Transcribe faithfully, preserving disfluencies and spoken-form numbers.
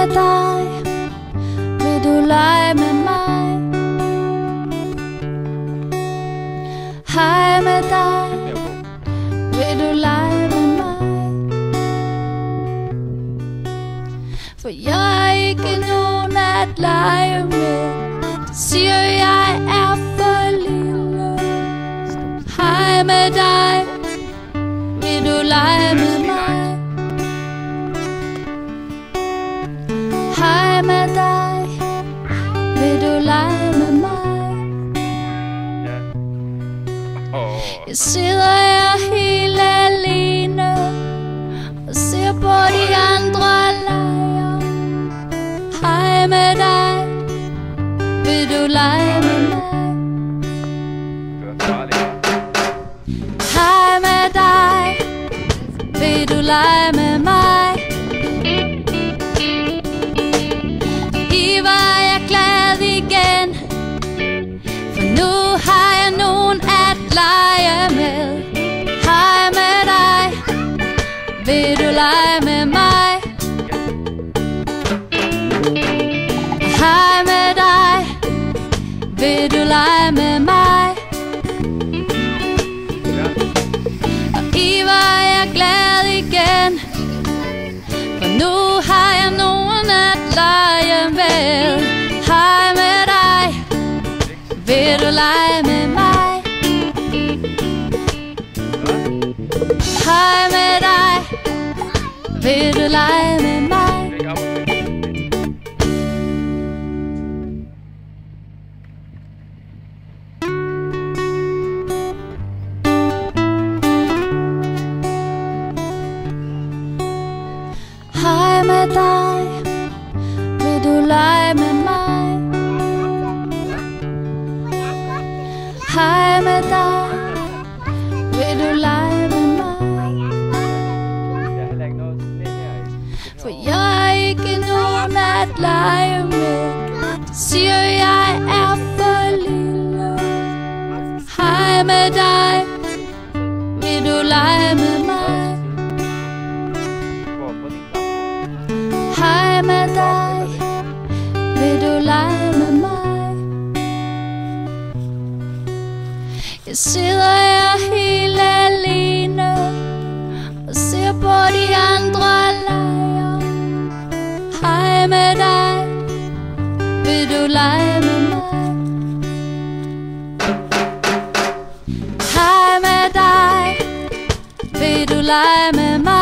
med dig, vil du lege med mig? Hej med dig, vil du lege med mig? For jeg er ikke nogen at lege med, siger jeg er for lille. Hej med dig, vil du lege med mig? Hej med dig, vil du lege med mig? Jeg sidder her helt alene og ser på de andre lege. Hej med dig, vil du lege med mig? Hej med dig, vil du lege med mig? I var jeg glad igen, for nu har jeg nogen at lege med. Hej med dig, vil du lege med mig? Hej med dig, vil du lege med mig? Og I var jeg glad igen, for nu har jeg nogen at lege med. Hej med dig, vil du lege med mig? Hej med dig, vil du lege med mig? Hej med dig, vil du lege med mig? Hej med dig, vil du lege med mig? For jeg er ikke nogen at lege med, siger jeg er for lille. Hej med dig, vil du lege med mig? Hej med dig, vil du lege med mig? Jeg sidder her helt alene og ser på de andre lege. Hej med dig, vil du lege med mig? Hej med dig, vil du lege med mig?